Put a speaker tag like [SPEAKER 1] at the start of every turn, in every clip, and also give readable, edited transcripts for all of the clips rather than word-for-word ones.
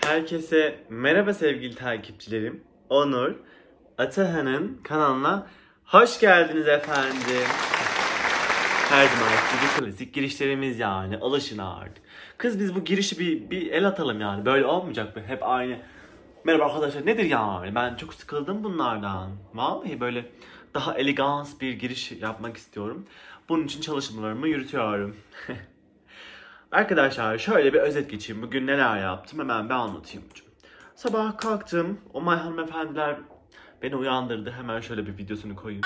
[SPEAKER 1] Herkese merhaba sevgili takipçilerim. Onur Atahan'ın kanalına hoş geldiniz efendim. Her zaman gibi klasik girişlerimiz yani. Alışın artık. Kız biz bu girişi bir el atalım yani. Böyle olmayacak mı? Hep aynı. Merhaba arkadaşlar, nedir yani? Ben çok sıkıldım bunlardan. Vallahi böyle daha elegans bir giriş yapmak istiyorum. Bunun için çalışmalarımı yürütüyorum. Arkadaşlar şöyle bir özet geçeyim. Bugün neler yaptım hemen bir anlatayım. Sabah kalktım. O hanımefendiler beni uyandırdı. Hemen şöyle bir videosunu koyayım.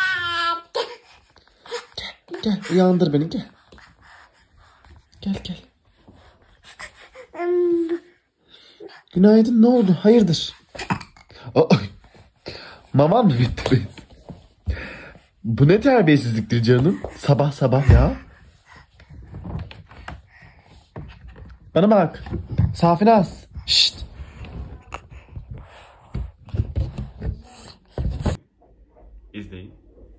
[SPEAKER 1] Gel uyandır beni gel. Gel. Günaydın, ne oldu? Hayırdır? Maman mı bitti benim? Bu ne terbiyesizliktir canım? Sabah sabah ya. Bana bak. Safinaz. Şşt. İzleyin.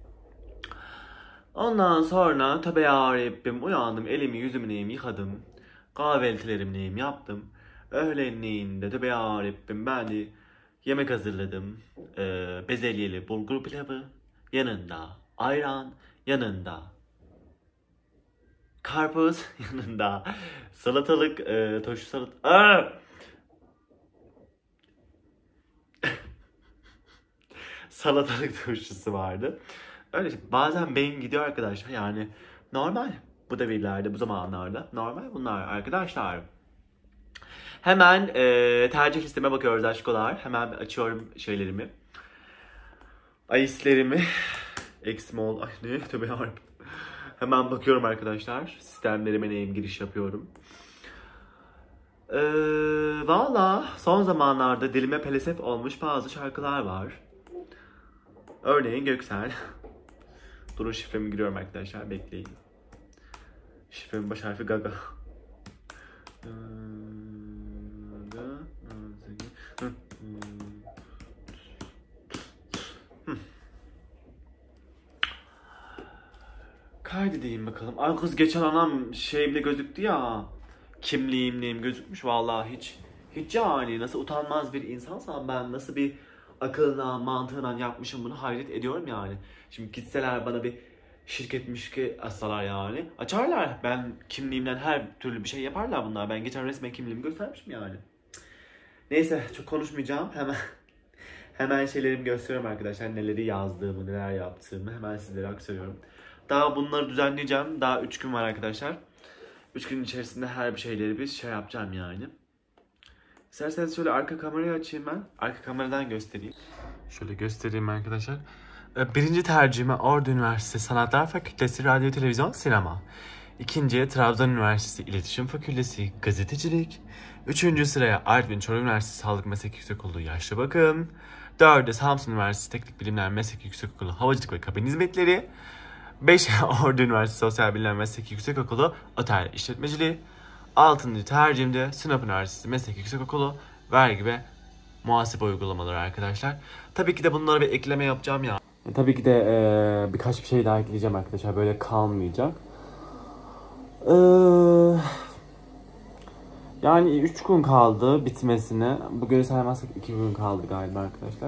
[SPEAKER 1] Ondan sonra tövbe yarabbim uyandım. Elimi yüzümü neyim yıkadım. Kahvaltılarımı neyim yaptım. Öğlenliğinde tövbe yarabbim ben de yemek hazırladım. Bezelyeli bulgur pilavı. Yanında ayran. Yanında karpuz. Yanında salatalık. Turşu salatalık. Salatalık turşusu vardı. Öyle işte, bazen beyin gidiyor arkadaşlar yani normal bu devirlerde bu zamanlarda normal bunlar arkadaşlar. Hemen tercih listeme bakıyoruz aşkolar. Hemen açıyorum şeylerimi. Aislerimi. X-Mall. Ay ne? Tövbe yarabbim. Hemen bakıyorum arkadaşlar. Sistemlerime neyim giriş yapıyorum. Valla son zamanlarda dilime pelesef olmuş bazı şarkılar var. Örneğin Göksel. Durun şifremi giriyorum arkadaşlar, bekleyin. Şifremin baş harfi Gaga. Kaydedeyim bakalım. Ay kız geçen anam şey bile gözüktü ya. Kimliğim neyim gözükmüş vallahi hiç yani nasıl utanmaz bir insansam ben nasıl bir akılına mantığına yapmışım bunu hayret ediyorum yani. Şimdi gitseler bana bir şirketmiş ki assalar yani. Açarlar. Ben kimliğimden her türlü bir şey yaparlar bunlar. Ben geçen resmen kimliğimi göstermişim yani. Neyse çok konuşmayacağım. Hemen şeylerimi gösteriyorum arkadaşlar. Neleri yazdığımı, neler yaptığımı hemen sizlere aktarıyorum. Daha bunları düzenleyeceğim. Daha 3 gün var arkadaşlar. 3 gün içerisinde her bir şeyleri bir şey yapacağım yani. İsterseniz şöyle arka kamerayı açayım ben. Arka kameradan göstereyim. Şöyle göstereyim arkadaşlar. Birinci tercihime Ordu Üniversitesi Sanatlar Fakültesi Radyo, Televizyon, Sinema. İkinciye Trabzon Üniversitesi İletişim Fakültesi Gazetecilik. Üçüncü sıraya Artvin Çorum Üniversitesi Sağlık Meslek Yüksekokulu Yaşlı Bakım. Dördü Samsun Üniversitesi Teknik Bilimler Meslek Yüksekokulu Havacılık ve Kabin Hizmetleri. 5. Ordu Üniversitesi Sosyal Bilimler Meslek Yüksekokulu Otel İşletmeciliği. 6. tercihimde Sinop Üniversitesi Meslek Yüksekokulu Vergi ve Muhasebe Uygulamaları arkadaşlar. Tabii ki de bunlara bir ekleme yapacağım ya. Tabii ki de birkaç bir şey daha ekleyeceğim arkadaşlar. Böyle kalmayacak. Yani 3 gün kaldı bitmesine. Bugün saymazsak 2 gün kaldı galiba arkadaşlar.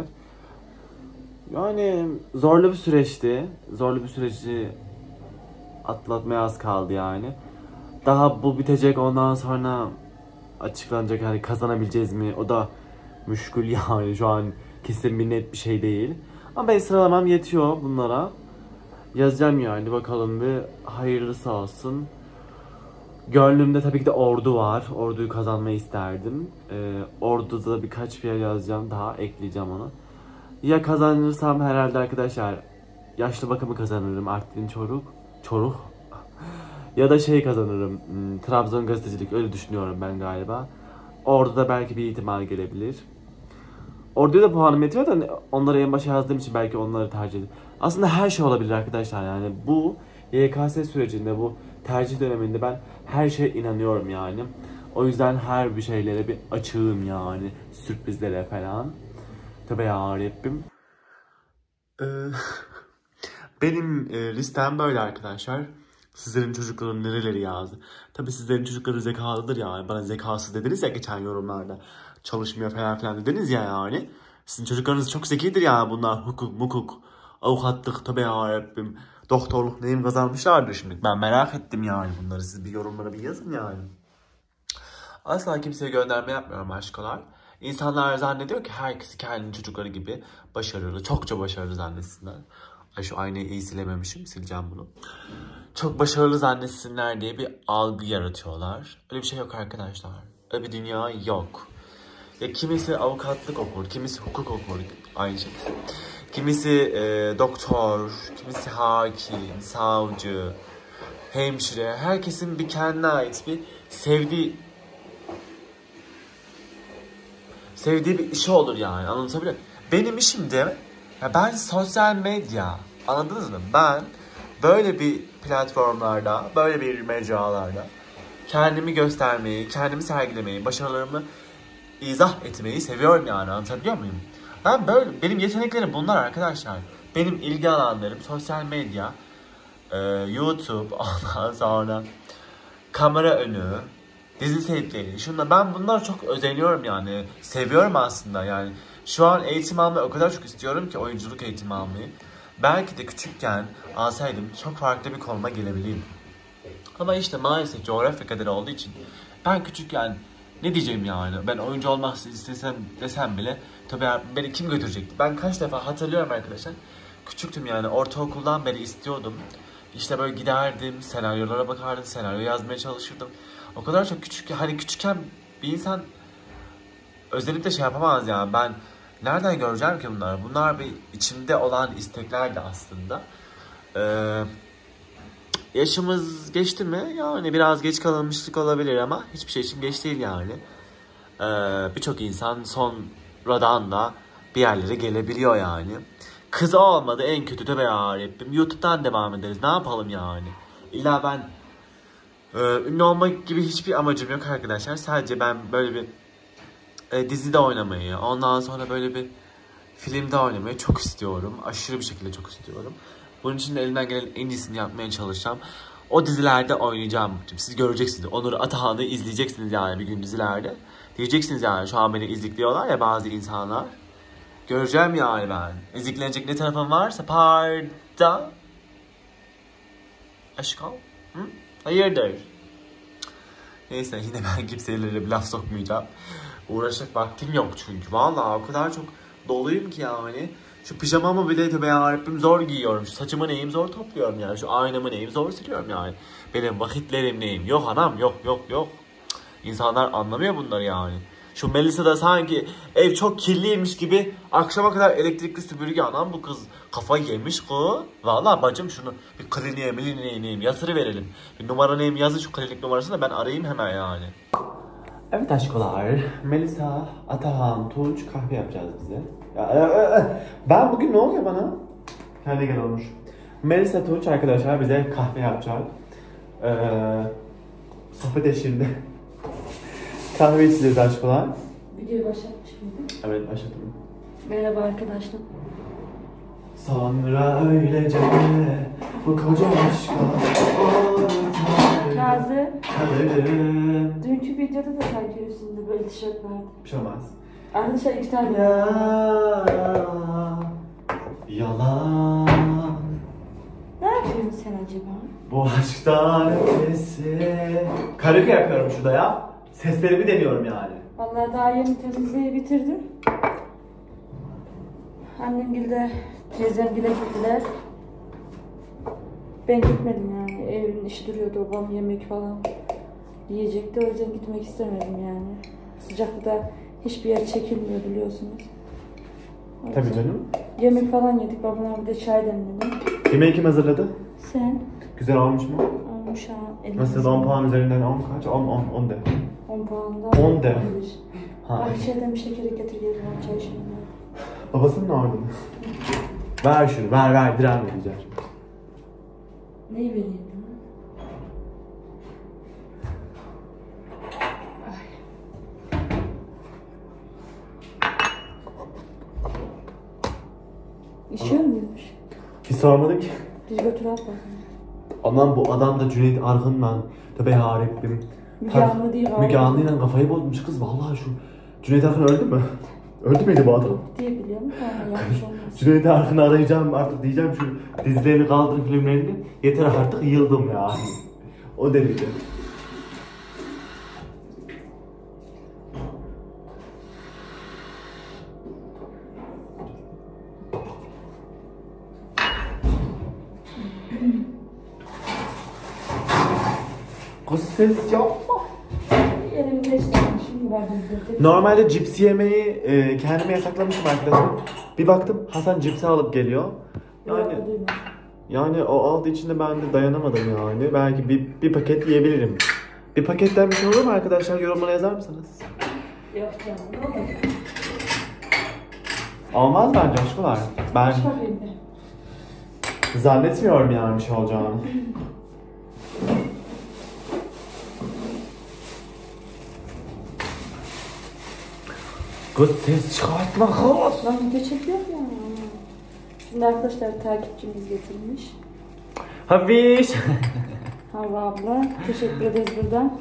[SPEAKER 1] Yani zorlu bir süreçti. Zorlu bir süreci atlatmaya az kaldı yani. Daha bu bitecek, ondan sonra açıklanacak, hani kazanabileceğiz mi? O da müşkül yani, şu an kesin bir net bir şey değil. Ama ben sıralamam yetiyor bunlara. Yazacağım yani, bakalım bir hayırlısı olsun. Gönlümde tabii ki de Ordu var. Ordu'yu kazanmayı isterdim. Ordu'da da birkaç bir yer yazacağım, daha ekleyeceğim onu. Ya kazanırsam herhalde arkadaşlar yaşlı bakımı kazanırım, Artvin Çoruk. Ya da şey kazanırım, Trabzon gazetecilik, öyle düşünüyorum ben galiba. Ordu'da belki bir ihtimal gelebilir. Ordu'ya da puanım yetiyor da onları en başa yazdığım için belki onları tercih ederim. Aslında her şey olabilir arkadaşlar yani. Bu YKS sürecinde, bu tercih döneminde ben her şeye inanıyorum yani. O yüzden her bir şeylere bir açığım yani. Sürprizlere falan. Tövbe yarabbim. Benim listem böyle arkadaşlar. Sizlerin çocukların nereleri yazdı? Tabii sizlerin çocukları zekalıdır yani. Bana zekasız dediniz ya geçen yorumlarda. Çalışmıyor falan filan dediniz ya yani. Sizin çocuklarınız çok zekidir ya bunlar. Hukuk, avukatlık, tabii yarabbim. Doktorluk neyim kazanmışlardır şimdi. Ben merak ettim yani bunları. Siz bir yorumlara bir yazın yani. Asla kimseye gönderme yapmıyorum aşkolar. İnsanlar zannediyor ki herkesi kendi çocukları gibi başarılı, çokça başarılı zannetsinler. Ay şu aynayı iyi silememişim, sileceğim bunu. Çok başarılı zannetsinler diye bir algı yaratıyorlar. Öyle bir şey yok arkadaşlar. Öyle bir dünya yok. Ya kimisi avukatlık okur, kimisi hukuk okur, aynı şekilde. Kimisi doktor, kimisi hakim, savcı, hemşire. Herkesin bir kendine ait bir sevdiği bir işi olur yani, anlatabiliyor muyum? Benim işim de ya ben sosyal medya, anladınız mı? Ben böyle bir platformlarda, böyle bir mecralarda kendimi göstermeyi, kendimi sergilemeyi, başarılarımı izah etmeyi seviyorum yani, anlatabiliyor muyum? Ben böyle, benim yeteneklerim bunlar arkadaşlar. Benim ilgi alanlarım sosyal medya, YouTube, ondan sonra kamera önü, dizi setleri. Şunda ben bunlar çok özeniyorum yani. Seviyorum aslında yani. Şu an eğitim almayı o kadar çok istiyorum ki, oyunculuk eğitimi almayı. Belki de küçükken alsaydım çok farklı bir konuma gelebilirdim. Ama işte maalesef coğrafya kaderi olduğu için ben küçükken ne diyeceğim yani, ben oyuncu olmak istesem desem bile tabii beni kim götürecekti? Ben kaç defa hatırlıyorum arkadaşlar. Küçüktüm yani, ortaokuldan beri istiyordum. İşte böyle giderdim, senaryolara bakardım, senaryo yazmaya çalışırdım. O kadar çok küçük ki, hani küçükken bir insan özellikle de şey yapamaz yani. Ben nereden göreceğim ki bunları? Bunlar bir içimde olan isteklerdi aslında. Yaşımız geçti mi? Yani biraz geç kalınmışlık olabilir ama hiçbir şey için geç değil yani. Birçok insan sonradan da bir yerlere gelebiliyor yani. Kız olmadı en kötü de be yarabbim. YouTube'dan devam ederiz. Ne yapalım yani? İlla ben ünlü olmak gibi hiçbir amacım yok arkadaşlar. Sadece ben böyle bir dizide oynamayı, ondan sonra böyle bir filmde oynamayı çok istiyorum. Aşırı bir şekilde çok istiyorum. Bunun için de elimden gelen en iyisini yapmaya çalışacağım. O dizilerde oynayacağım. Siz göreceksiniz. Onur Atahan'ı izleyeceksiniz yani bir gün dizilerde. Diyeceksiniz yani, şu an beni izlikliyorlar ya bazı insanlar. Göreceğim yani ben. İzliklenecek ne tarafım varsa parda. Aşkım. Hı? Hayırdır? Neyse, yine ben kimselere bir laf sokmayacağım. Uğraşacak vaktim yok çünkü. Vallahi o kadar çok doluyum ki yani. Şu pijamamı bile tövbe yarabbim zor giyiyorum. Şu saçımı neyim zor topluyorum yani. Şu aynamı neyim zor siliyorum yani. Benim vakitlerim neyim. Yok anam, yok. İnsanlar anlamıyor bunları yani. Şu Melisa da sanki ev çok kirliymiş gibi akşama kadar elektrikli süpürge, anam bu kız kafayı yemiş kız. Vallahi bacım şunu bir kliniğe neyim yatırı verelim. Bir numara neyim yazın şu klinik numarasını, ben arayayım hemen yani. Evet aşkolar, Melisa, Atahan, Tunç kahve yapacağız bize. Ben bugün ne oluyor bana? Kendine gel olmuş. Melisa, Tunç arkadaşlar bize kahve yapacak. Sohbet eşliğinde kahve içeceğiz aşkolar.
[SPEAKER 2] Videoyu başlatmış mıydın?
[SPEAKER 1] Evet, başladım.
[SPEAKER 2] Merhaba arkadaşlar.
[SPEAKER 1] Sonra öylece bu koca aşka
[SPEAKER 2] Nazlı,
[SPEAKER 1] kalırım.
[SPEAKER 2] dünkü videoda da sanki üstünde böyle tişört vardı.
[SPEAKER 1] Bir şey olmaz.
[SPEAKER 2] Arkadaşlar 2 tane.
[SPEAKER 1] Yalan.
[SPEAKER 2] Ne yapıyorsun sen acaba?
[SPEAKER 1] Bu aşktan ötesi. Karaoke yapıyorum şurada ya. Seslerimi deniyorum yani.
[SPEAKER 2] Vallahi daha yeni temizliği bitirdim. Annemgil de teyzemgile gittiler. Ben gitmedim yani. Evin işi duruyordu. Babam yemek falan yiyecekti. O yüzden gitmek istemedim yani. Sıcakta hiçbir yer çekilmiyor biliyorsunuz.
[SPEAKER 1] Tabii canım.
[SPEAKER 2] Yemek falan yedik. Babamla bir de çay demledim.
[SPEAKER 1] Yemeği kim hazırladı?
[SPEAKER 2] Sen?
[SPEAKER 1] Güzel olmuş mu?
[SPEAKER 2] Olmuş ha.
[SPEAKER 1] Nasıl, 10 puan üzerinden 10 kaç? 10 de.
[SPEAKER 2] 10 puandan
[SPEAKER 1] 10 de. Ha.
[SPEAKER 2] Bahçeden bir şekeri getir gelirim çay şimdi.
[SPEAKER 1] Babasının orada mı? Ver şunu, ver, diren vereceğim.
[SPEAKER 2] Neyi vereyim sana? İşiyor muymuş?
[SPEAKER 1] Hiç sormadım ki.
[SPEAKER 2] Biz götür al bakalım.
[SPEAKER 1] Aman bu adam da Cüneyt Arkın'la tövbe yarabbim.
[SPEAKER 2] Müge Anlı değil abi.
[SPEAKER 1] Müge Anlı'yla kafayı bozmuş kız vallahi şu. Cüneyt Arkın öldü mü? Öldü müydü bu adam?
[SPEAKER 2] Diye biliyorum ama yanlış olmaz.
[SPEAKER 1] Cüneyt Arkın'ı arayacağım artık diyeceğim şu dizilerini kaldırın filmlerini. Yeter artık yıldım ya. O derece. Kız ses yapma.
[SPEAKER 2] Elimde işte şimdi var bizde.
[SPEAKER 1] Normalde cips yemeyi kendime yasaklamışım arkadaşlar. Bir baktım Hasan cipsi alıp geliyor. Yani o aldığı için de ben de dayanamadım yani. Belki bir paket yiyebilirim. Bir paketten bir şey olur mu arkadaşlar? Yorumlara yazar mısınız?
[SPEAKER 2] Yok canım ne olur.
[SPEAKER 1] Olmaz bence aşkılar. Ben
[SPEAKER 2] Aç bakayım bir.
[SPEAKER 1] zannetmiyorum yani bir şey olacağını. Kız ses çıkartma kız.
[SPEAKER 2] Lan video çekiyor ya. Şimdi arkadaşlar takipçimiz getirmiş.
[SPEAKER 1] Habiş.
[SPEAKER 2] Havva abla. Teşekkür ederiz buradan.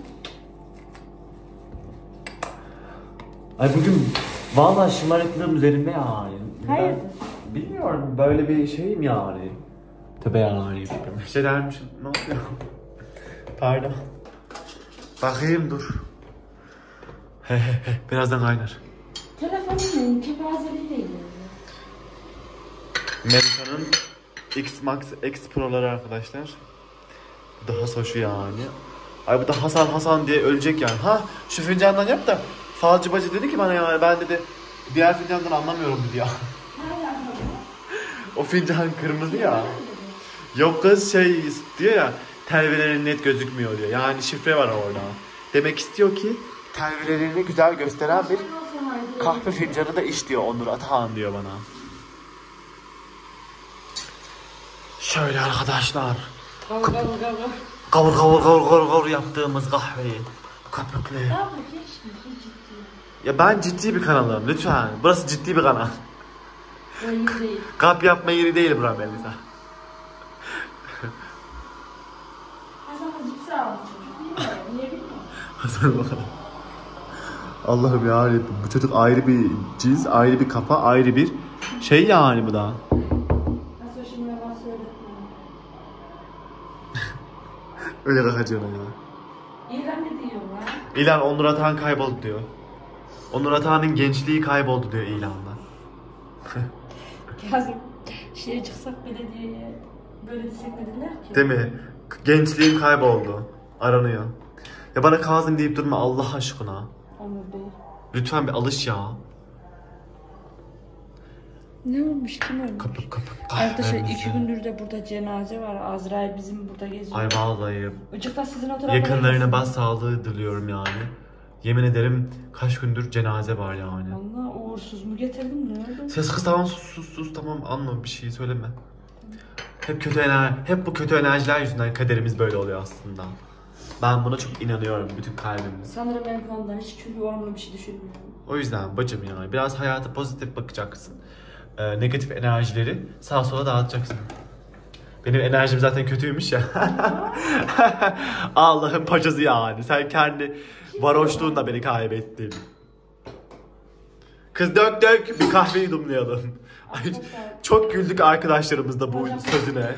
[SPEAKER 1] Ay bugün vallahi şımarıklığım üzerimde yani.
[SPEAKER 2] Hayırdır?
[SPEAKER 1] Ben bilmiyorum böyle bir şeyim yani. Tövbe yani. Bir şey dermişim. Ne oluyor? Pardon. Bakayım dur. Birazdan kaynar.
[SPEAKER 2] Telefonun kepazeliği değil.
[SPEAKER 1] Amerika'nın X-Max X Pro'ları arkadaşlar. Bu da Hasoş'u yani. Ay bu da Hasan diye ölecek yani. Ha şu fincandan yap da. Falcı bacı dedi ki bana yani ben dedi diğer fincandan anlamıyorum dedi ya. O fincan kırmızı ya. Yok kız şey diyor ya telvelerin net gözükmüyor diyor. Yani şifre var orada. Demek istiyor ki telvelerini güzel gösteren bir kahve fincanı da iç diyor Onur Atahan diyor bana. Şöyle arkadaşlar. Kavur yaptığımız kahveyi. Köpüklü. Ya ben ciddi bir kanalım lütfen. Burası ciddi bir kanal. Kap yapma yeri değil bura Melisa. Hasan bakalım. Allah'ım yarabbim bu çocuk ayrı bir cins, ayrı bir kafa, ayrı bir şey yani bu da. Öyle kakacaksın ya.
[SPEAKER 2] İlan ne diyor lan?
[SPEAKER 1] İlan Onur Atahan kayboldu diyor. Onur Atahan'ın gençliği kayboldu diyor ilanda.
[SPEAKER 2] Kazım şeye çıksak belediyeye böyle desek ne derler ki?
[SPEAKER 1] Değil mi? Gençliğim kayboldu. Aranıyor. Ya bana Kazım deyip durma Allah aşkına.
[SPEAKER 2] Onur Bey.
[SPEAKER 1] Lütfen bir alış ya.
[SPEAKER 2] Ne olmuş? Kim ölmüş?
[SPEAKER 1] Kapık.
[SPEAKER 2] Arkadaşlar 2 gündür de burada cenaze var. Azrail bizim burada geziyor.
[SPEAKER 1] Ay vallahi.
[SPEAKER 2] Icıkta sizin o tarafa
[SPEAKER 1] Yakınlarına başsağlığı diliyorum yani. Yemin ederim kaç gündür cenaze var yani.
[SPEAKER 2] Allah uğursuz mu getirdim ne oldu?
[SPEAKER 1] Ses kız tamam sus tamam anma bir şey söyleme. Hep bu kötü enerjiler yüzünden kaderimiz böyle oluyor aslında. Ben buna çok inanıyorum bütün kalbimle.
[SPEAKER 2] Sanırım benim kanımdan hiç çünkü olumlu bir şey düşünmüyorum.
[SPEAKER 1] O yüzden bacım yani biraz hayata pozitif bakacaksın. Negatif enerjileri sağa sola dağıtacaksın. Benim enerjim zaten kötüymüş ya. Allah'ın paçası yani. Sen kendi varoşluğunla beni kaybettin. Kız dök bir kahve yudumlayalım. Ay, çok güldük arkadaşlarımızla bu sözüne.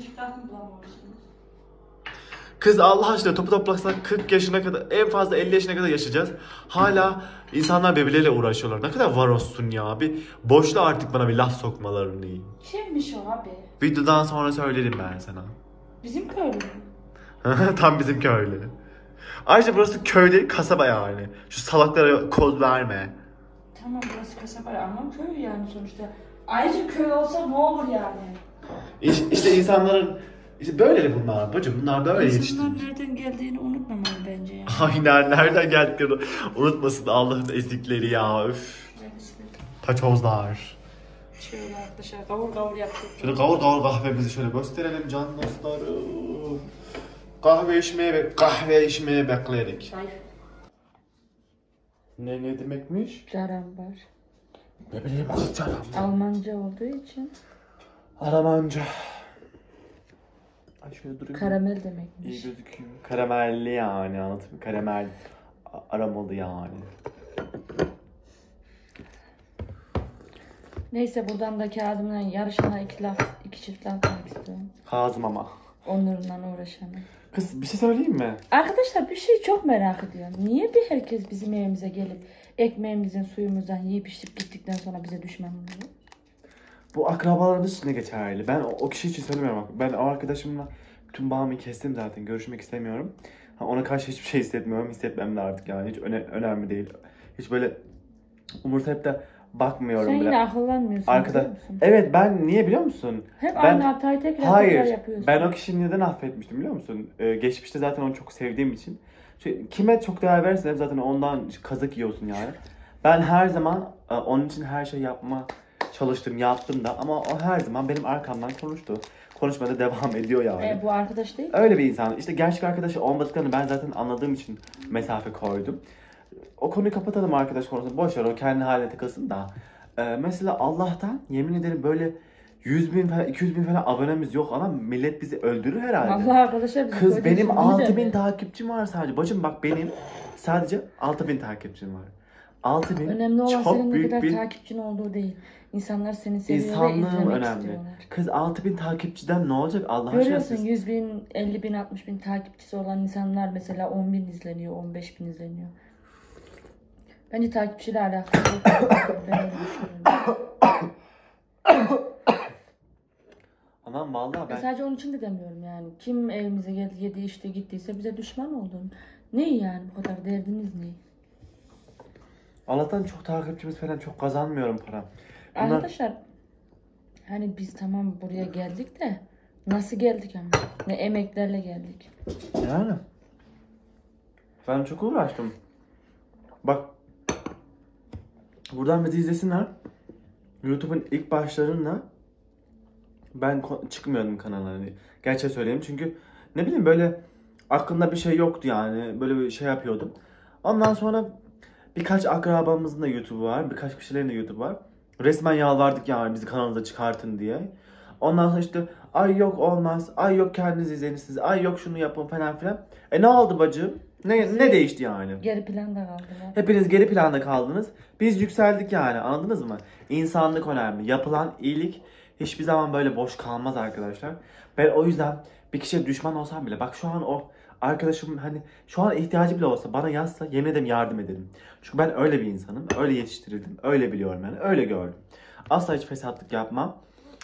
[SPEAKER 1] Kız Allah aşkına topu toplasak 40 yaşına kadar en fazla 50 yaşına kadar yaşayacağız. Hala insanlar birbirleriyle uğraşıyorlar. Ne kadar varolsun ya. Bir boşla artık bana bir laf sokmalarını.
[SPEAKER 2] Kimmiş o abi?
[SPEAKER 1] Videodan sonra söylerim ben sana.
[SPEAKER 2] Bizim köylü mü?
[SPEAKER 1] Tam bizim köylü. Ayrıca burası köy değil kasaba yani. Şu salaklara koz verme.
[SPEAKER 2] Tamam burası kasaba ama köy yani sonuçta. Ayrıca köy olsa ne olur yani?
[SPEAKER 1] İşte insanların işte böyle bunlar bacım. Bunlar böyle yetiştirilmiş.
[SPEAKER 2] İnsanlar nereden geldiğini unutmamalı bence yani.
[SPEAKER 1] Aynen nereden geldiklerini unutmasın Allah'ın ezikleri ya. Üf. Paçozlar.
[SPEAKER 2] Şöyle arkadaşlar kavur yaptık.
[SPEAKER 1] Şöyle kavur kahvemizi şöyle gösterelim can dostlarım. Kahve içmeye bekledik. Ne demekmiş?
[SPEAKER 2] Carambar.
[SPEAKER 1] Ne bileyim carambar.
[SPEAKER 2] Almanca olduğu için.
[SPEAKER 1] Almanca. Ay şöyle durayım.
[SPEAKER 2] Karamel demekmiş.
[SPEAKER 1] İyi gözüküyor. Karamelli yani, anladın mı? Karamel aromalı yani.
[SPEAKER 2] Neyse buradan da Kazım'la yarışana iki çift laf etmek istiyorum.
[SPEAKER 1] Kazım ama.
[SPEAKER 2] Onur'la uğraşana.
[SPEAKER 1] Kız bir şey söyleyeyim mi?
[SPEAKER 2] Arkadaşlar bir şey çok merak ediyorum. Niye bir herkes bizim evimize gelip ekmeğimizin suyumuzdan yiyip içip gittikten sonra bize düşman oluyor?
[SPEAKER 1] Bu akrabalarımız için de geçerli. Ben o kişi için söylemiyorum. Bak. Ben o arkadaşımla bütün bağımı kestim zaten. Görüşmek istemiyorum. Ona karşı hiçbir şey hissetmiyorum. Hissetmem de artık yani. Hiç önemli değil. Hiç böyle umursayıp da bakmıyorum
[SPEAKER 2] Sen
[SPEAKER 1] bile.
[SPEAKER 2] yine akıllanmıyorsun biliyor musun?
[SPEAKER 1] Evet, ben niye biliyor musun?
[SPEAKER 2] Hep
[SPEAKER 1] Ben...
[SPEAKER 2] aynı hatayı tekrar
[SPEAKER 1] Hayır,
[SPEAKER 2] yapıyorsun.
[SPEAKER 1] ben o kişiyi neden affetmiştim biliyor musun? Geçmişte zaten onu çok sevdiğim için. Kime çok değer verirsen hep zaten ondan kazık yiyorsun yani. Ben her zaman onun için her şey yapma çalıştım, yaptım da, ama o her zaman benim arkamdan konuştu. Konuşmada devam ediyor yani.
[SPEAKER 2] Bu arkadaş değil mi?
[SPEAKER 1] Öyle bir insan. İşte gerçek arkadaşı olmadıklarını ben zaten anladığım için mesafe koydum. O konuyu kapatalım, arkadaş konusunu. Boş ver, o kendi haline takılsın da. Mesela Allah'tan yemin ederim böyle 100 bin falan, 200 bin falan abonemiz yok ama millet bizi öldürür herhalde.
[SPEAKER 2] Allah arkadaşa bizi
[SPEAKER 1] Kız benim
[SPEAKER 2] koyduğun
[SPEAKER 1] 6000 takipçim var sadece. Bacım bak, benim sadece 6000 takipçim var. 6000
[SPEAKER 2] önemli olan
[SPEAKER 1] çok
[SPEAKER 2] senin ne
[SPEAKER 1] büyük
[SPEAKER 2] kadar
[SPEAKER 1] bir
[SPEAKER 2] takipçin olduğu değil. İnsanlar seni seviyor ve
[SPEAKER 1] insanlığım
[SPEAKER 2] izlemek
[SPEAKER 1] önemli.
[SPEAKER 2] istiyorlar.
[SPEAKER 1] Kız 6000 takipçiden ne olacak Allah aşkına?
[SPEAKER 2] Görüyorsun 100 bin, 50 bin, 60 bin takipçisi olan insanlar mesela 10 bin izleniyor, 15 bin izleniyor. Bence takipçiyle alakalı yok. Ben öyle düşünüyorum.
[SPEAKER 1] Anam vallahi ben...
[SPEAKER 2] Sadece onun için de demiyorum yani. Kim evimize geldi, yedi işte gittiyse bize düşman oldu. Ne yani bu kadar derdiniz ne?
[SPEAKER 1] Allah'tan çok takipçimiz falan, çok kazanmıyorum para. Bunlar...
[SPEAKER 2] Arkadaşlar hani biz tamam buraya geldik de nasıl geldik ama? Ne emeklerle geldik.
[SPEAKER 1] Yani. Ben çok uğraştım. Bak. Buradan bizi izlesinler. YouTube'un ilk başlarında ben çıkmıyordum kanala. Hani gerçeği söyleyeyim, çünkü ne bileyim böyle aklımda bir şey yoktu yani. Böyle bir şey yapıyordum. Ondan sonra birkaç akrabamızın da YouTube'u var. Birkaç kişilerin de YouTube'u var. Resmen yalvardık yani bizi kanalınıza çıkartın diye. Ondan sonra işte ay yok olmaz, ay yok kendiniz izleyin siz, ay yok şunu yapın falan filan. Ne oldu bacım? Ne değişti yani?
[SPEAKER 2] Geri planda kaldılar.
[SPEAKER 1] Hepiniz geri planda kaldınız. Biz yükseldik yani, anladınız mı? İnsanlık önemli. Yapılan iyilik hiçbir zaman böyle boş kalmaz arkadaşlar. Ben o yüzden bir kişiye düşman olsam bile, bak şu an o arkadaşım hani şu an ihtiyacı bile olsa bana yazsa yemin ederim yardım ederim. Çünkü ben öyle bir insanım. Öyle yetiştirildim. Öyle biliyorum yani. Öyle gördüm. Asla hiç fesatlık yapmam.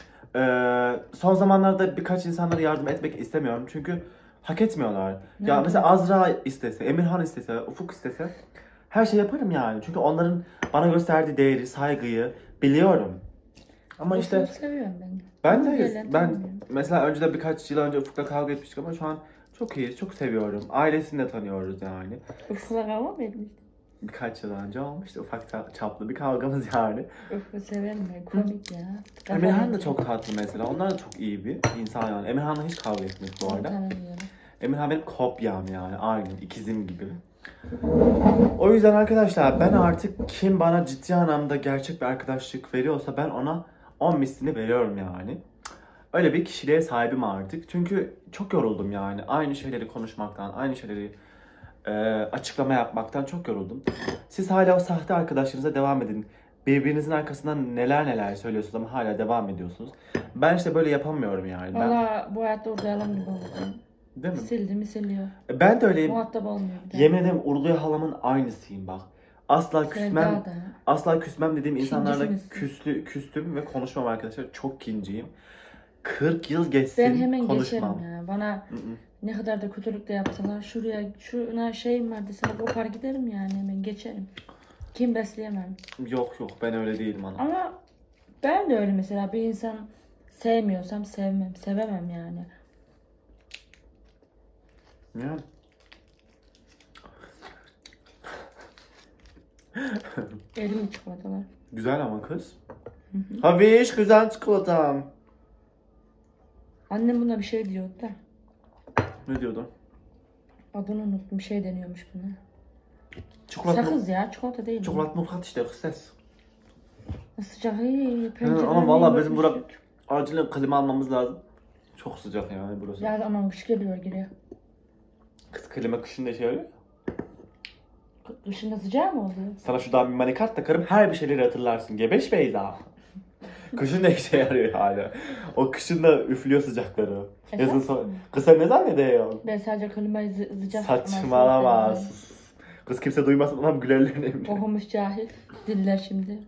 [SPEAKER 1] Son zamanlarda birkaç insanlara yardım etmek istemiyorum. Çünkü hak etmiyorlar.
[SPEAKER 2] Ne
[SPEAKER 1] Ya
[SPEAKER 2] yapayım?
[SPEAKER 1] mesela Azra istese, Emirhan istese, Ufuk istese her şey yaparım yani. Çünkü onların bana gösterdiği değeri, saygıyı biliyorum. Ama işte
[SPEAKER 2] Ufuk'u seviyorum ben.
[SPEAKER 1] ben
[SPEAKER 2] Ama
[SPEAKER 1] de
[SPEAKER 2] gelen
[SPEAKER 1] ben
[SPEAKER 2] tanımıyorum.
[SPEAKER 1] mesela önceden birkaç yıl önce Ufuk'la kavga etmiştik ama şu an çok iyiyiz, çok seviyorum. Ailesini de tanıyoruz yani.
[SPEAKER 2] Ufuk'la kavga mı etmiştin?
[SPEAKER 1] Birkaç yıl önce olmuştu ufak çaplı bir kavgamız yani.
[SPEAKER 2] Ufuk'u severim ben. Komik ya.
[SPEAKER 1] Emirhan da çok tatlı mesela. Onlar da çok iyi bir insan yani. Emirhan'la hiç kavga etmedik bu arada.
[SPEAKER 2] Tanımıyorum.
[SPEAKER 1] Emirhan benim kopyam yani. Aynı ikizim gibi. O yüzden arkadaşlar ben artık kim bana ciddi anlamda gerçek bir arkadaşlık veriyorsa ben ona 10 mislini veriyorum yani. Öyle bir kişiliğe sahibim artık. Çünkü çok yoruldum yani. Aynı şeyleri konuşmaktan, aynı şeyleri açıklama yapmaktan çok yoruldum. Siz hala o sahte arkadaşlarınıza devam edin. Birbirinizin arkasından neler söylüyorsunuz ama hala devam ediyorsunuz. Ben işte böyle yapamıyorum yani.
[SPEAKER 2] Valla bu hayatta orada gibi oldu.
[SPEAKER 1] Değil mi?
[SPEAKER 2] Sildi mi siliyor.
[SPEAKER 1] Ben de öyleyim.
[SPEAKER 2] Muhatap olmuyor bir daha.
[SPEAKER 1] Yemin ederim Urluya halamın aynısıyım bak. Asla küsmem.
[SPEAKER 2] Sevda da.
[SPEAKER 1] Asla küsmem dediğim insanlarla
[SPEAKER 2] Kincisiniz.
[SPEAKER 1] küstüm ve konuşmam arkadaşlar. Çok kinciyim. 40 yıl geçsin
[SPEAKER 2] Ben hemen
[SPEAKER 1] konuşmam.
[SPEAKER 2] geçerim ya. Bana ne kadar da kötülük de yapsalar şuna şeyim var deseler kopar giderim yani hemen geçerim. Kim besleyemem.
[SPEAKER 1] Yok ben öyle değilim ana.
[SPEAKER 2] Ama ben de öyle mesela bir insan sevmiyorsam sevemem yani.
[SPEAKER 1] Ya.
[SPEAKER 2] Elim çikolatalar.
[SPEAKER 1] Güzel ama kız. Habiş güzel çikolatam.
[SPEAKER 2] Annem buna bir şey diyordu da.
[SPEAKER 1] Ne diyordun?
[SPEAKER 2] Adını unuttum. Bir şey deniyormuş buna.
[SPEAKER 1] Çikolata.
[SPEAKER 2] Sakız ya. Çikolata değil.
[SPEAKER 1] Çikolata mutfak işte kız ses.
[SPEAKER 2] Sıcak. Pencereden
[SPEAKER 1] Ama vallahi bizim
[SPEAKER 2] yokmuştuk.
[SPEAKER 1] acilen klima almamız lazım. Çok sıcak yani burası.
[SPEAKER 2] Ya aman kış geliyor geri.
[SPEAKER 1] Kız klima kışında şey oluyor.
[SPEAKER 2] Kışında sıcağı mı oluyor?
[SPEAKER 1] Sana şuradan bir manikart takarım, her bir şeyleri hatırlarsın. Gebeş Beyza. Kışın ne işe yarıyor hala. O kışın da üflüyor sıcakları. Yazın sonra. Kız sen ne zannediyorsun?
[SPEAKER 2] Ben sadece klimayı sıcak
[SPEAKER 1] Saçmalama. Kız kimse duymasın, adam gülerler ne bileyim.
[SPEAKER 2] Okumuş cahil. Diller şimdi.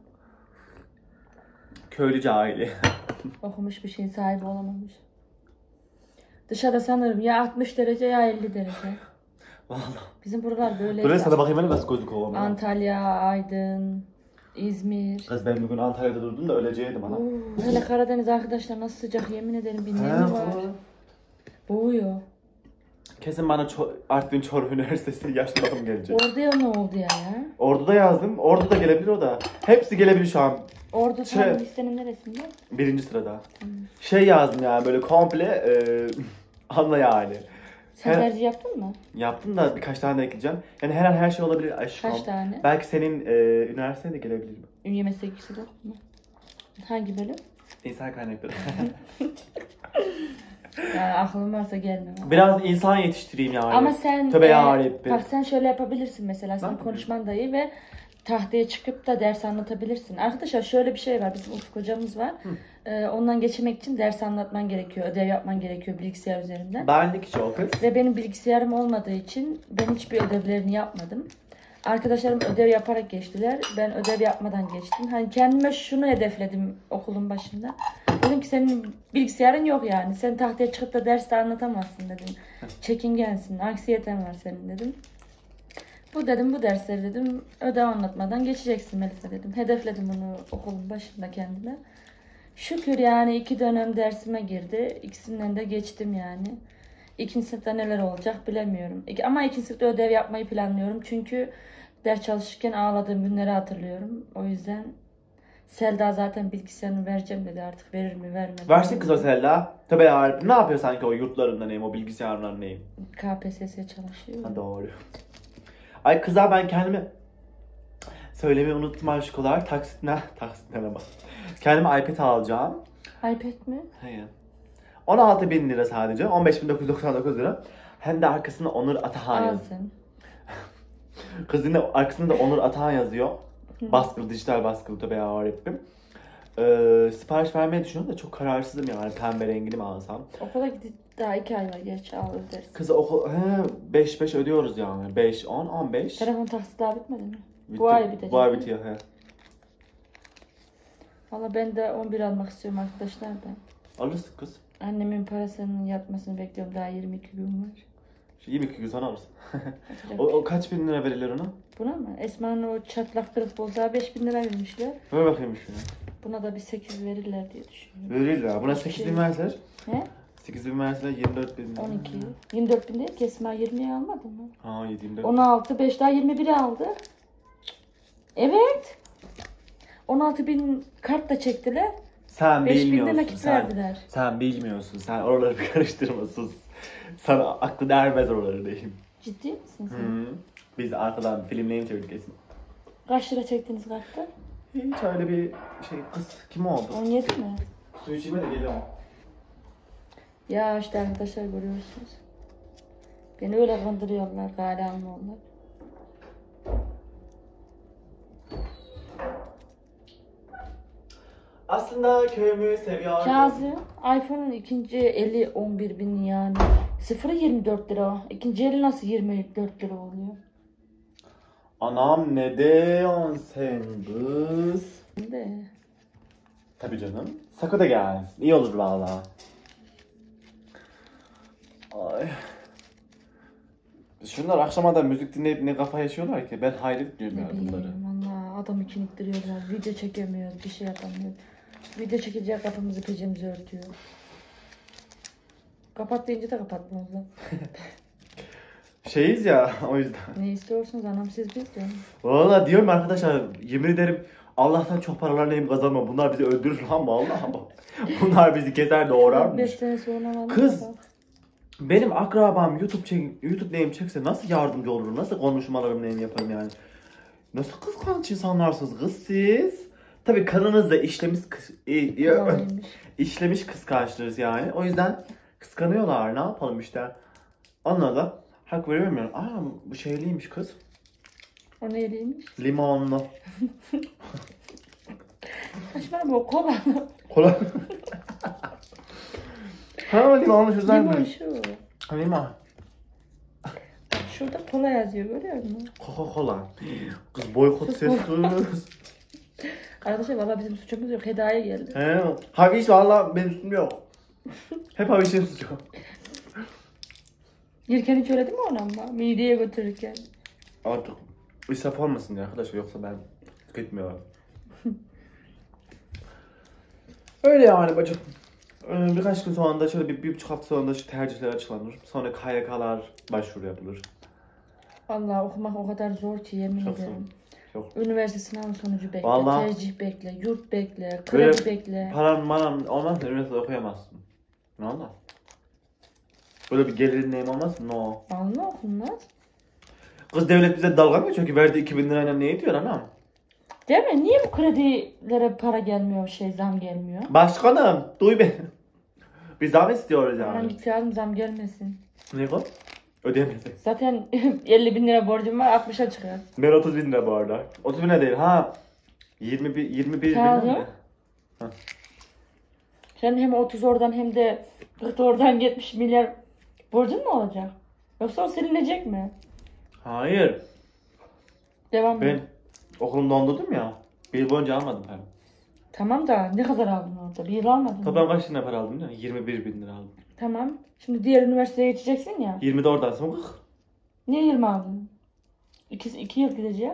[SPEAKER 1] Köylü cahili.
[SPEAKER 2] Okumuş bir şeyin sahibi olamamış. Dışarıda sanırım ya 60 derece ya 50 derece.
[SPEAKER 1] Vallahi.
[SPEAKER 2] Bizim buralar böyle.
[SPEAKER 1] Buraya sana bakayım, hani nasıl gözlük olamıyor.
[SPEAKER 2] Antalya, Aydın, İzmir.
[SPEAKER 1] Kız ben bugün Antalya'da durdum da öleceğiydim ana.
[SPEAKER 2] Hele Karadeniz arkadaşlar nasıl sıcak, yemin ederim bir nemi var. Boğuyor.
[SPEAKER 1] Kesin bana Artvin Çoruh Üniversitesi yaşlı bakım gelecek.
[SPEAKER 2] Ordu'ya ne oldu ya?
[SPEAKER 1] Ordu'da yazdım. Ordu'da gelebilir o da. Hepsi gelebilir şu an.
[SPEAKER 2] Ordu
[SPEAKER 1] Şey-
[SPEAKER 2] tam listenin neresinde?
[SPEAKER 1] 1. sırada. Şey yazdım yani böyle komple anla yani.
[SPEAKER 2] Sen
[SPEAKER 1] Her-
[SPEAKER 2] tercih yaptın mı?
[SPEAKER 1] Yaptım da birkaç tane de ekleyeceğim. Yani her an her şey olabilir aşkım.
[SPEAKER 2] Kaç tane?
[SPEAKER 1] Belki senin üniversitene de gelebilir.
[SPEAKER 2] Ünye meslek yüksek mi? Hangi bölüm?
[SPEAKER 1] İnsan kaynakları.
[SPEAKER 2] Yani aklım varsa gelme.
[SPEAKER 1] Biraz insan yetiştireyim yani.
[SPEAKER 2] Ama sen
[SPEAKER 1] Tövbe yarabbim.
[SPEAKER 2] bak sen şöyle yapabilirsin mesela, sen
[SPEAKER 1] yapayım?
[SPEAKER 2] konuşman da iyi ve tahtaya çıkıp da ders anlatabilirsin. Arkadaşlar şöyle bir şey var, bizim Ufuk hocamız var. Ondan geçirmek için ders anlatman gerekiyor, ödev yapman gerekiyor bilgisayar üzerinden.
[SPEAKER 1] Benlik hiç o kız.
[SPEAKER 2] Ve benim bilgisayarım olmadığı için ben hiçbir ödevlerini yapmadım. Arkadaşlarım ödev yaparak geçtiler. Ben ödev yapmadan geçtim. Hani kendime şunu hedefledim okulun başında. Dedim ki senin bilgisayarın yok yani. Sen tahtaya çıkıp da derste anlatamazsın dedim. Çekingensin, anksiyeten var senin dedim. Bu dedim, bu dersleri dedim ödev anlatmadan geçeceksin Melisa dedim. Hedefledim bunu okulun başında kendime. Şükür yani 2 dönem dersime girdi. İkisinden de geçtim yani. 2. sınıfta neler olacak bilemiyorum. Ama 2. sınıfta ödev yapmayı planlıyorum. Çünkü ders çalışırken ağladığım günleri hatırlıyorum. O yüzden Selda zaten bilgisayarını vereceğim dedi, artık verir mi vermez mi?
[SPEAKER 1] Versin kız o Selda. Tabii yarabbim. Ne yapıyor sanki o yurtlarında neyim, o bilgisayarlar neyim?
[SPEAKER 2] KPSS çalışıyor.
[SPEAKER 1] Ha, doğru. Ay kızlar, ben kendimi söylemeyi unuttum aşkolar. Taksitlerine bak. Kendime iPad alacağım.
[SPEAKER 2] iPad mi?
[SPEAKER 1] Hayır. 16.000 lira sadece. 15.999 lira. Hem de arkasında Onur Atahan yazıyor.
[SPEAKER 2] Alsın.
[SPEAKER 1] Kız yine arkasında Onur Atahan yazıyor. Baskılı, dijital baskılı tabii yarabbim. Sipariş vermeyi düşünüyorum da çok kararsızım yani, pembe rengini mi alsam.
[SPEAKER 2] Okula gidip daha 2 ay var, geç al ödersin.
[SPEAKER 1] Kız okul 5 ödüyoruz yani. 5, 10, 15.
[SPEAKER 2] Telefon taksiti daha bitmedi mi?
[SPEAKER 1] Bitti.
[SPEAKER 2] Bu ay bitecek.
[SPEAKER 1] Bu ay bitiyor he.
[SPEAKER 2] Valla ben de 11 almak istiyorum arkadaşlar da.
[SPEAKER 1] Alırsın kız.
[SPEAKER 2] Annemin parasının yatmasını bekliyorum, daha 22 gün var.
[SPEAKER 1] 22 gün sonra alırsın.
[SPEAKER 2] Yapacak
[SPEAKER 1] o kaç bin lira verilir ona?
[SPEAKER 2] Buna mı? Esma'nın o çatlak kırık bozağı 5.000 lira vermişler.
[SPEAKER 1] Ver bakayım şuna.
[SPEAKER 2] Buna da bir 8 verirler diye düşünüyorum.
[SPEAKER 1] Verirler. Buna
[SPEAKER 2] Hiçbir
[SPEAKER 1] 8
[SPEAKER 2] şey
[SPEAKER 1] bin verseler.
[SPEAKER 2] He?
[SPEAKER 1] 8 bin verseler 24 bin.
[SPEAKER 2] 12. 24 bin değil ki, Esma 20'ye almadı mı?
[SPEAKER 1] Ha 24.
[SPEAKER 2] 16, 5 daha 21'e aldı. Evet. 16 bin kart da çektiler.
[SPEAKER 1] Sen
[SPEAKER 2] 5 bin de
[SPEAKER 1] bilmiyorsun.
[SPEAKER 2] nakit verdiler.
[SPEAKER 1] Sen bilmiyorsun. Sen oraları bir karıştırma, sus. Sana aklın ermez oraları diyeyim.
[SPEAKER 2] Ciddi misin sen?
[SPEAKER 1] Hı. Biz arkadan filmlerini çevirdik kesin.
[SPEAKER 2] Kaç lira çektiniz kartı?
[SPEAKER 1] Hiç öyle bir şey, kız kim oldu?
[SPEAKER 2] 17 mi?
[SPEAKER 1] Su içime de geliyorum.
[SPEAKER 2] Ya işte arkadaşlar, görüyorsunuz. Beni öyle kandırıyorlar, gale almıyorlar.
[SPEAKER 1] Aslında köyümü seviyorum.
[SPEAKER 2] Kazım, iPhone'un ikinci eli 11 bin yani. Sıfırı 24 lira. İkinci eli nasıl 24 lira oluyor?
[SPEAKER 1] Anam ne diyorsun sen kız?
[SPEAKER 2] De.
[SPEAKER 1] Tabii canım. Sako da gelsin. İyi olur valla. Ay. Şunlar akşama da müzik dinleyip ne kafa yaşıyorlar ki, ben hayret diyorum
[SPEAKER 2] Ne
[SPEAKER 1] ya bunları.
[SPEAKER 2] bileyim valla, adamı kiniktiriyorlar. Video çekemiyoruz, bir şey yapamıyoruz. Video çekecek kafamızı pecemizi örtüyor. Kapat deyince de kapatmıyorlar.
[SPEAKER 1] Şeyiz ya o yüzden.
[SPEAKER 2] Ne istiyorsunuz anam, siz biz diyorum.
[SPEAKER 1] Valla diyorum arkadaşlar, yemin ederim Allah'tan çok paralar neyim kazanma. Bunlar bizi öldürür lan vallahi. Bunlar bizi keser
[SPEAKER 2] 5
[SPEAKER 1] doğrarmış.
[SPEAKER 2] sene sonra valla.
[SPEAKER 1] Kız. Benim akrabam YouTube neyim çekse nasıl yardımcı olurum? Nasıl konuşmalarım neyim yaparım yani? Nasıl kıskanç insanlarsınız kız siz? Tabii kanınızda işlemiş
[SPEAKER 2] Kolaymış.
[SPEAKER 1] işlemiş kıskançlığız yani. O yüzden Kıskanıyorlar. Ne yapalım işte. Onlara da hak veriyorum yani. Aa bu şeyliymiş kız.
[SPEAKER 2] O neyliymiş?
[SPEAKER 1] Limonlu.
[SPEAKER 2] Saçmalama o kola.
[SPEAKER 1] Kola. Ha limonlu şu
[SPEAKER 2] Limon
[SPEAKER 1] zaten.
[SPEAKER 2] şu.
[SPEAKER 1] Limon.
[SPEAKER 2] Şurada kola yazıyor görüyor musun?
[SPEAKER 1] Coca-Cola. Kız boykot ses kız.
[SPEAKER 2] Arkadaşlar valla bizim suçumuz yok. Hedaya geldi.
[SPEAKER 1] He. Haviş valla benim üstüm yok. Hep havişin suçu.
[SPEAKER 2] Yerken hiç öyle değil mi ona ama? Mideye götürürken.
[SPEAKER 1] Artık israf olmasın ya arkadaşlar yoksa ben gitmiyorum. Öyle yani bacım. Birkaç gün sonra da şöyle bir buçuk hafta sonra da şu tercihler açıklanır. Sonra KYK'lar başvuru yapılır.
[SPEAKER 2] Vallahi okumak o kadar zor ki yemin
[SPEAKER 1] Çok
[SPEAKER 2] ederim.
[SPEAKER 1] Çok.
[SPEAKER 2] Üniversite sınav sonucu bekle,
[SPEAKER 1] Vallahi-
[SPEAKER 2] tercih bekle, yurt bekle,
[SPEAKER 1] Böyle
[SPEAKER 2] kredi bekle.
[SPEAKER 1] Paran maran olmazsa üniversitede okuyamazsın. Ne olmaz? Böyle bir gelirin neyim olmaz mı? No.
[SPEAKER 2] Vallahi okunmaz.
[SPEAKER 1] Kız devlet bize dalga mı geçiyor ki verdi 2000 lirayla ne ediyor anam?
[SPEAKER 2] Değil mi? Niye bu kredilere para gelmiyor, zam gelmiyor?
[SPEAKER 1] Başkanım duy beni. Biz zam istiyoruz
[SPEAKER 2] Bana
[SPEAKER 1] yani.
[SPEAKER 2] miktarım zam gelmesin.
[SPEAKER 1] Ne bu? Ödeyemezsin.
[SPEAKER 2] Zaten 50 bin lira borcum var 60'a çıkar.
[SPEAKER 1] Ben 30 bin lira bu arada. 30 bin lira değil ha. 21 bin
[SPEAKER 2] Kârı.
[SPEAKER 1] lira.
[SPEAKER 2] Sen hem 30 oradan hem de 40 oradan 70 milyar borcun mu olacak? Yoksa o silinecek mi?
[SPEAKER 1] Hayır.
[SPEAKER 2] Devam
[SPEAKER 1] Ben
[SPEAKER 2] et.
[SPEAKER 1] okulumu dondurdum ya. Bir yıl boyunca almadım paramı.
[SPEAKER 2] Tamam da ne kadar aldın orada? Bir yıl almadın mı?
[SPEAKER 1] Toplam kaç lira para aldım ya? 21 bin lira aldım.
[SPEAKER 2] Tamam. Şimdi diğer üniversiteye geçeceksin ya.
[SPEAKER 1] 20 de oradan sonra 40.
[SPEAKER 2] Niye 20 aldın? 2 yıl gidecek.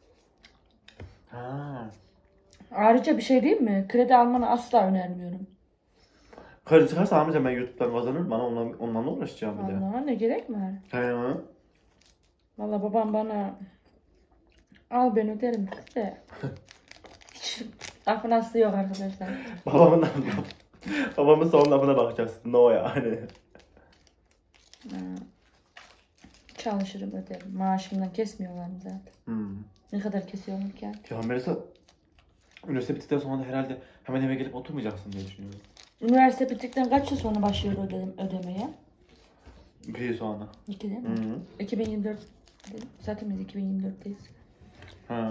[SPEAKER 1] Ha.
[SPEAKER 2] Ayrıca bir şey değil mi? Kredi almanı asla önermiyorum.
[SPEAKER 1] Kredi çıkarsa almayacağım ben YouTube'dan kazanırım. Bana onunla uğraşacağım bir de.
[SPEAKER 2] Allah ne gerek var?
[SPEAKER 1] He.
[SPEAKER 2] Vallahi babam bana al ben öderim de. Hiç lafın aslı yok arkadaşlar.
[SPEAKER 1] Babamın son lafına bakacağız. No yani.
[SPEAKER 2] Ha, çalışırım öderim. Maaşımdan kesmiyorlar mı zaten?
[SPEAKER 1] Hmm.
[SPEAKER 2] Ne kadar kesiyorlar ki?
[SPEAKER 1] Ya Melisa, üniversite bittikten sonra da herhalde hemen eve gelip oturmayacaksın diye düşünüyorum.
[SPEAKER 2] Üniversite bittikten kaç yıl sonra başlıyor ödemeye?
[SPEAKER 1] Bir yıl sonra.
[SPEAKER 2] 2 değil mi?
[SPEAKER 1] Hı.
[SPEAKER 2] 2024 değil. Zaten biz 2024'teyiz.
[SPEAKER 1] Ha.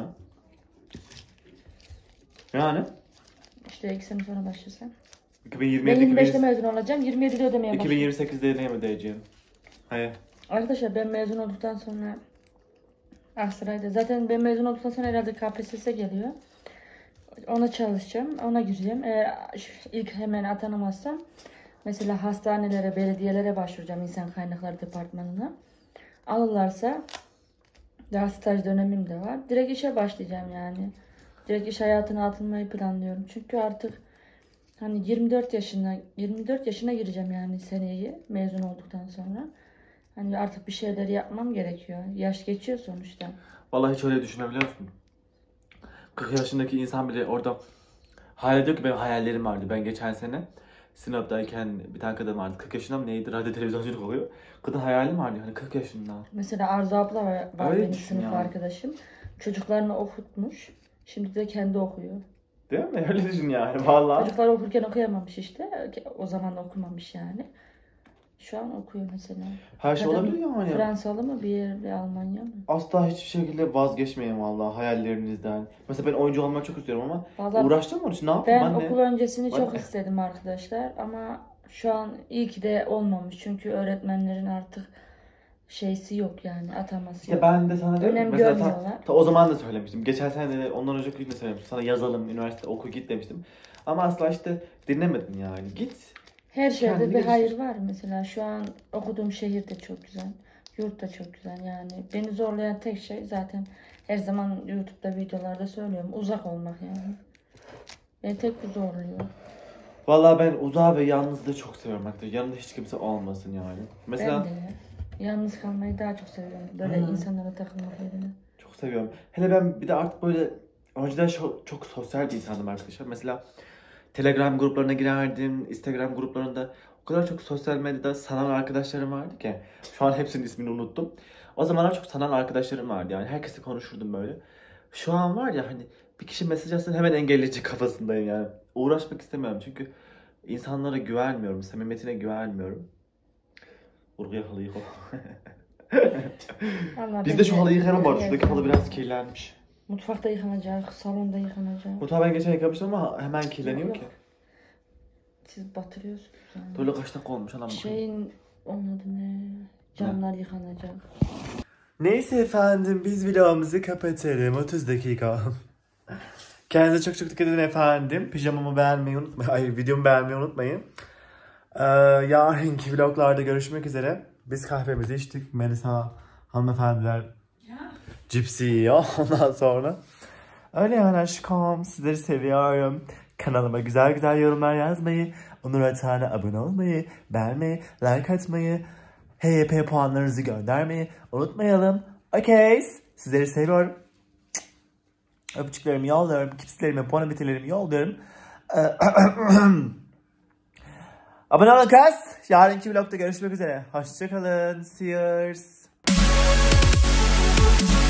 [SPEAKER 1] Yani
[SPEAKER 2] İşte 2 sene sonra başlasam.
[SPEAKER 1] 2027
[SPEAKER 2] Ben 25'te mezun olacağım. 27'de ödemeye başlayacağım.
[SPEAKER 1] 2028'de ne mi diyeceğim? Hayır.
[SPEAKER 2] Arkadaşlar ben mezun olduktan sonra Aksaray'da. Zaten ben mezun olduktan sonra herhalde KPSS geliyor. Ona çalışacağım. Ona gireceğim. İlk hemen atanamazsam mesela hastanelere, belediyelere başvuracağım insan kaynakları departmanına. Alırlarsa daha staj dönemim de var. Direkt işe başlayacağım yani. Direkt iş hayatına atılmayı planlıyorum. Çünkü artık hani 24 yaşına gireceğim yani seneye mezun olduktan sonra. Hani artık bir şeyler yapmam gerekiyor. Yaş geçiyor sonuçta.
[SPEAKER 1] Vallahi hiç öyle düşünebiliyor musun? 40 yaşındaki insan bile orada hayal ediyor ki benim hayallerim vardı. Ben geçen sene Sinop'tayken bir tane kadın vardı. 40 yaşında mı neydi? Radyo televizyonculuk oluyor. Kadın hayalim vardı hani 40 yaşında.
[SPEAKER 2] Mesela Arzu abla var
[SPEAKER 1] Öyle
[SPEAKER 2] benim
[SPEAKER 1] düşün
[SPEAKER 2] sınıf
[SPEAKER 1] ya.
[SPEAKER 2] arkadaşım. Çocuklarını okutmuş. Şimdi de kendi okuyor.
[SPEAKER 1] Değil mi? Öyle düşün yani vallahi.
[SPEAKER 2] Çocuklar okurken okuyamamış işte. O zaman okumamış yani. Şu an okuyor mesela.
[SPEAKER 1] Her şey
[SPEAKER 2] Kadın
[SPEAKER 1] olabilir yani.
[SPEAKER 2] Fransalı mı bir yerde Almanya mı?
[SPEAKER 1] Asla hiçbir şekilde vazgeçmeyin vallahi hayallerinizden. Mesela ben oyuncu olmak çok istiyorum ama
[SPEAKER 2] Vallahi
[SPEAKER 1] uğraştım onun için ne yapayım
[SPEAKER 2] ben
[SPEAKER 1] anne?
[SPEAKER 2] okul öncesini çok
[SPEAKER 1] Anne.
[SPEAKER 2] istedim arkadaşlar ama şu an iyi ki de olmamış. Çünkü öğretmenlerin artık şeysi yok yani ataması
[SPEAKER 1] Ya
[SPEAKER 2] yok.
[SPEAKER 1] ben de sana diyorum
[SPEAKER 2] Önem
[SPEAKER 1] mesela
[SPEAKER 2] görmüyorlar.
[SPEAKER 1] o zaman da söylemiştim. Geçen sene de ondan önceki gün de söylemiştim. Sana yazalım üniversite oku git demiştim. Ama asla işte dinlemedin yani. Git.
[SPEAKER 2] Her şeyde
[SPEAKER 1] Kendini
[SPEAKER 2] bir
[SPEAKER 1] geliştir.
[SPEAKER 2] hayır var. Mesela şu an okuduğum şehir de çok güzel. Yurt da çok güzel yani. Beni zorlayan tek şey zaten her zaman YouTube'da videolarda söylüyorum. Uzak olmak yani. Beni tek bu zorluyor.
[SPEAKER 1] Vallahi ben uzağı ve yalnızlığı çok seviyorum hatta. Yanında hiç kimse olmasın yani. Mesela
[SPEAKER 2] Ben de yalnız kalmayı daha çok seviyorum. Böyle
[SPEAKER 1] Hı.
[SPEAKER 2] insanlara takılmak yerine.
[SPEAKER 1] çok seviyorum. Hele ben bir de artık böyle önceden çok sosyal bir insandım arkadaşlar. Mesela Telegram gruplarına girerdim, Instagram gruplarında o kadar çok sosyal medyada sanal arkadaşlarım vardı ki. Şu an hepsinin ismini unuttum. O zamanlar çok sanal arkadaşlarım vardı yani. Herkesle konuşurdum böyle. Şu an var ya hani bir kişi mesaj atsın hemen engelleyecek kafasındayım yani. Uğraşmak istemiyorum çünkü İnsanlara güvenmiyorum, samimiyetine güvenmiyorum. Vurguya halı yıka. Biz de şu halıyı yıkayalım bu arada. Şuradaki halı biraz kirlenmiş.
[SPEAKER 2] Mutfakta yıkanacak, salonda yıkanacak.
[SPEAKER 1] Mutfağı ben geçen yıkamıştım ama hemen kirleniyor ki.
[SPEAKER 2] Siz batırıyorsunuz yani.
[SPEAKER 1] Böyle kaç dakika olmuş anam.
[SPEAKER 2] Şeyin, onun adı ne? Camlar yıkanacak.
[SPEAKER 1] Neyse efendim, biz vlogumuzu kapatalım. 30 dakika. Kendinize çok çok dikkat edin efendim. Pijamamı beğenmeyi unutmayın. Ay, videomu beğenmeyi unutmayın. Yarınki vloglarda görüşmek üzere. Biz kahvemizi içtik. Melisa hanımefendiler cipsi yiyor ondan sonra. Öyle yani aşkım. Sizleri seviyorum. Kanalıma güzel güzel yorumlar yazmayı, Onur Atağan'a abone olmayı, beğenmeyi, like atmayı, HYP puanlarınızı göndermeyi unutmayalım. Okay. Sizleri seviyorum. Öpücüklerimi yolluyorum. Kipslerimi, puanabitelerimi yolluyorum. Abone olun kız. Yarınki vlogda görüşmek üzere. Hoşçakalın. Cheers.